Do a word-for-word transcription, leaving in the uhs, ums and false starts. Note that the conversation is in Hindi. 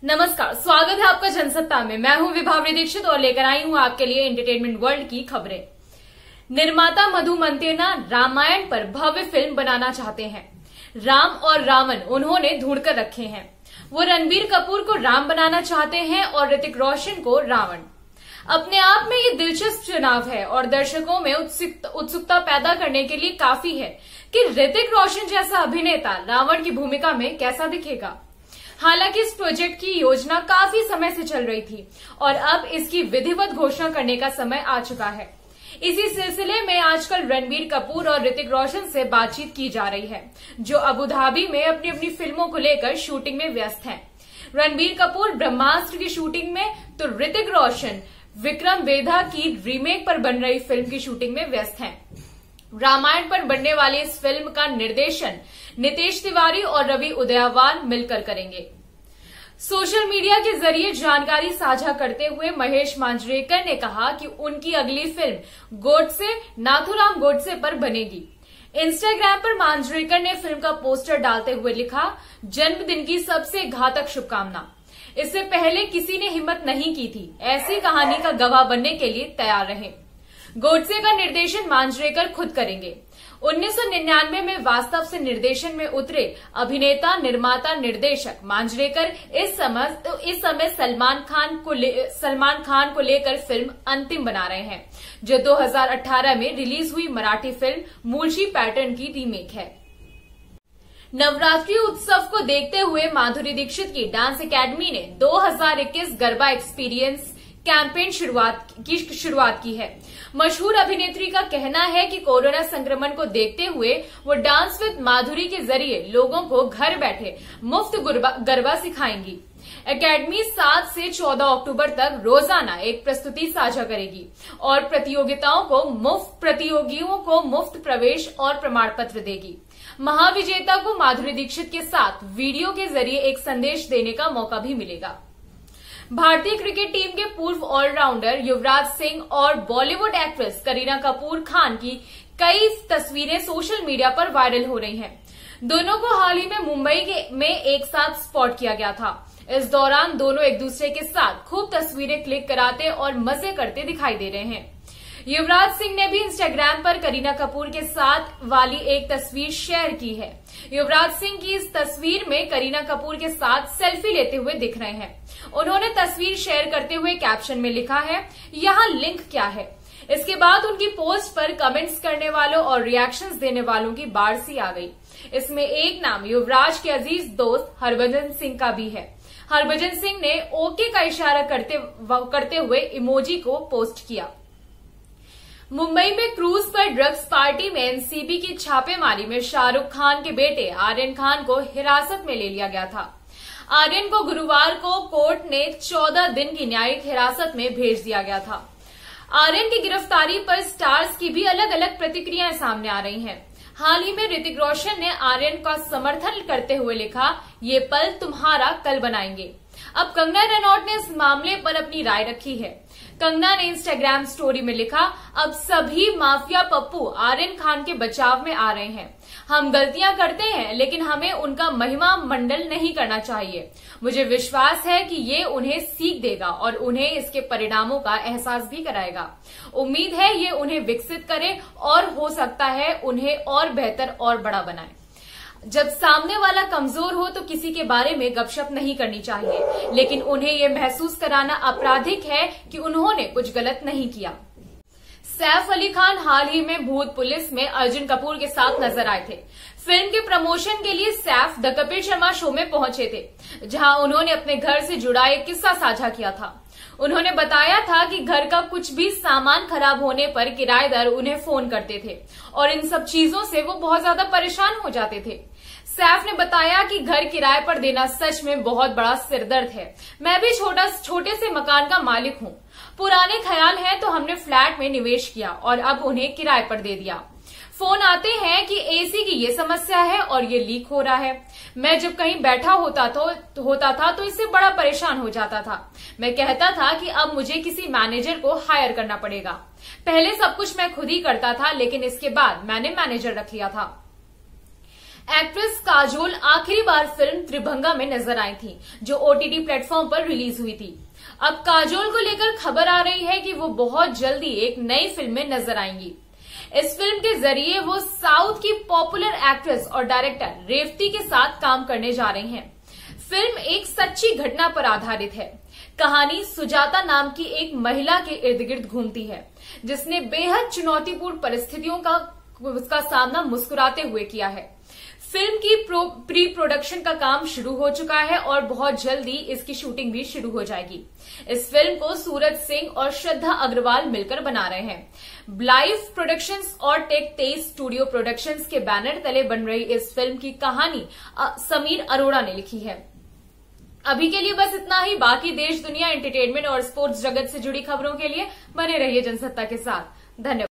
नमस्कार, स्वागत है आपका जनसत्ता में। मैं हूं विभावरी दीक्षित और लेकर आई हूं आपके लिए एंटरटेनमेंट वर्ल्ड की खबरें। निर्माता मधु मंटेना रामायण पर भव्य फिल्म बनाना चाहते हैं। राम और रावण उन्होंने ढूंढ कर रखे हैं। वो रणबीर कपूर को राम बनाना चाहते हैं और ऋतिक रोशन को रावण। अपने आप में ये दिलचस्प चुनाव है और दर्शकों में उत्सुकता पैदा करने के लिए काफी है कि ऋतिक रोशन जैसा अभिनेता रावण की भूमिका में कैसा दिखेगा। हालांकि इस प्रोजेक्ट की योजना काफी समय से चल रही थी और अब इसकी विधिवत घोषणा करने का समय आ चुका है। इसी सिलसिले में आजकल रणबीर कपूर और ऋतिक रोशन से बातचीत की जा रही है, जो अबू धाबी में अपनी अपनी फिल्मों को लेकर शूटिंग में व्यस्त हैं। रणबीर कपूर ब्रह्मास्त्र की शूटिंग में तो ऋतिक रोशन विक्रम वेधा की रीमेक पर बन रही फिल्म की शूटिंग में व्यस्त हैं। रामायण पर बनने वाली इस फिल्म का निर्देशन नितेश तिवारी और रवि उदयवार मिलकर करेंगे। सोशल मीडिया के जरिए जानकारी साझा करते हुए महेश मांजरेकर ने कहा कि उनकी अगली फिल्म गोडसे नाथुराम गोडसे पर बनेगी। इंस्टाग्राम पर मांजरेकर ने फिल्म का पोस्टर डालते हुए लिखा, जन्मदिन की सबसे घातक शुभकामना। इससे पहले किसी ने हिम्मत नहीं की थी, ऐसी कहानी का गवाह बनने के लिए तैयार रहे। गोडसे का निर्देशन मांजरेकर खुद करेंगे। उन्नीस सौ निन्यानवे में वास्तव से निर्देशन में उतरे अभिनेता निर्माता निर्देशक मांजरेकर इस समय इस समय सलमान खान को सलमान खान को लेकर फिल्म अंतिम बना रहे हैं, जो दो हज़ार अठारह में रिलीज हुई मराठी फिल्म मूळची पैटर्न की रीमेक है। नवरात्रि उत्सव को देखते हुए माधुरी दीक्षित की डांस एकेडमी ने दो हज़ार इक्कीस गरबा एक्सपीरियंस कैंपेन शुरुआत की शुरुआत की है। मशहूर अभिनेत्री का कहना है कि कोरोना संक्रमण को देखते हुए वो डांस विद माधुरी के जरिए लोगों को घर बैठे मुफ्त गरबा सिखाएंगी। एकेडमी सात से चौदह अक्टूबर तक रोजाना एक प्रस्तुति साझा करेगी और प्रतियोगिताओं को मुफ्त प्रतियोगियों को मुफ्त प्रवेश और प्रमाण पत्र देगी। महाविजेता को माधुरी दीक्षित के साथ वीडियो के जरिए एक संदेश देने का मौका भी मिलेगा। भारतीय क्रिकेट टीम के पूर्व ऑलराउंडर युवराज सिंह और बॉलीवुड एक्ट्रेस करीना कपूर खान की कई तस्वीरें सोशल मीडिया पर वायरल हो रही हैं। दोनों को हाल ही में मुंबई में एक साथ स्पॉट किया गया था। इस दौरान दोनों एक दूसरे के साथ खूब तस्वीरें क्लिक कराते और मजे करते दिखाई दे रहे हैं। युवराज सिंह ने भी इंस्टाग्राम पर करीना कपूर के साथ वाली एक तस्वीर शेयर की है। युवराज सिंह की इस तस्वीर में करीना कपूर के साथ सेल्फी लेते हुए दिख रहे हैं। उन्होंने तस्वीर शेयर करते हुए कैप्शन में लिखा है, यहाँ लिंक क्या है। इसके बाद उनकी पोस्ट पर कमेंट्स करने वालों और रिएक्शंस देने वालों की बाढ़ सी आ गई। इसमें एक नाम युवराज के अजीज दोस्त हरभजन सिंह का भी है। हरभजन सिंह ने ओके का इशारा करते करते हुए इमोजी को पोस्ट किया। मुंबई में क्रूज पर ड्रग्स पार्टी में एनसीबी की छापेमारी में शाहरुख खान के बेटे आर्यन खान को हिरासत में ले लिया गया था। आर्यन को गुरुवार को कोर्ट ने चौदह दिन की न्यायिक हिरासत में भेज दिया गया था। आर्यन की गिरफ्तारी पर स्टार्स की भी अलग अलग प्रतिक्रियाएं सामने आ रही हैं। हाल ही में ऋतिक रोशन ने आर्यन का समर्थन करते हुए लिखा, ये पल तुम्हारा कल बनाएंगे। अब कंगना रनौत ने इस मामले पर अपनी राय रखी है। कंगना ने इंस्टाग्राम स्टोरी में लिखा, अब सभी माफिया पप्पू आर्यन खान के बचाव में आ रहे हैं। हम गलतियां करते हैं, लेकिन हमें उनका महिमा मंडल नहीं करना चाहिए। मुझे विश्वास है कि ये उन्हें सीख देगा और उन्हें इसके परिणामों का एहसास भी कराएगा। उम्मीद है ये उन्हें विकसित करे और हो सकता है उन्हें और बेहतर और बड़ा बनाए। जब सामने वाला कमजोर हो तो किसी के बारे में गपशप नहीं करनी चाहिए, लेकिन उन्हें यह महसूस कराना आपराधिक है कि उन्होंने कुछ गलत नहीं किया। सैफ अली खान हाल ही में भूत पुलिस में अर्जुन कपूर के साथ नजर आए थे। फिल्म के प्रमोशन के लिए सैफ द कपिल शर्मा शो में पहुंचे थे, जहां उन्होंने अपने घर से जुड़ा एक किस्सा साझा किया था। उन्होंने बताया था कि घर का कुछ भी सामान खराब होने पर किराएदार उन्हें फोन करते थे और इन सब चीजों से वो बहुत ज्यादा परेशान हो जाते थे। सैफ ने बताया कि घर किराए पर देना सच में बहुत बड़ा सिरदर्द है। मैं भी छोटा छोटे से मकान का मालिक हूँ। पुराने ख्याल हैं तो हमने फ्लैट में निवेश किया और अब उन्हें किराए पर दे दिया। फोन आते हैं कि एसी की ये समस्या है और ये लीक हो रहा है। मैं जब कहीं बैठा होता तो होता था तो इससे बड़ा परेशान हो जाता था। मैं कहता था कि अब मुझे किसी मैनेजर को हायर करना पड़ेगा। पहले सब कुछ मैं खुद ही करता था, लेकिन इसके बाद मैंने मैनेजर रख लिया था। एक्ट्रेस काजोल आखिरी बार फिल्म त्रिभंगा में नजर आई थी, जो ओटीटी प्लेटफॉर्म पर रिलीज हुई थी। अब काजोल को लेकर खबर आ रही है कि वो बहुत जल्दी एक नई फिल्म में नजर आएंगी। इस फिल्म के जरिए वो साउथ की पॉपुलर एक्ट्रेस और डायरेक्टर रेवती के साथ काम करने जा रही हैं। फिल्म एक सच्ची घटना पर आधारित है। कहानी सुजाता नाम की एक महिला के इर्द गिर्द घूमती है, जिसने बेहद चुनौतीपूर्ण परिस्थितियों का उसका सामना मुस्कुराते हुए किया है। फिल्म की प्रो, प्री प्रोडक्शन का काम शुरू हो चुका है और बहुत जल्दी इसकी शूटिंग भी शुरू हो जाएगी। इस फिल्म को सूरज सिंह और श्रद्धा अग्रवाल मिलकर बना रहे हैं। ब्लाइव प्रोडक्शंस और टेक तेईस स्टूडियो प्रोडक्शंस के बैनर तले बन रही इस फिल्म की कहानी समीर अरोड़ा ने लिखी है। अभी के लिए बस इतना ही। बाकी देश दुनिया, एंटरटेनमेंट और स्पोर्ट्स जगत से जुड़ी खबरों के लिए बने रहिए जनसत्ता के साथ। धन्यवाद।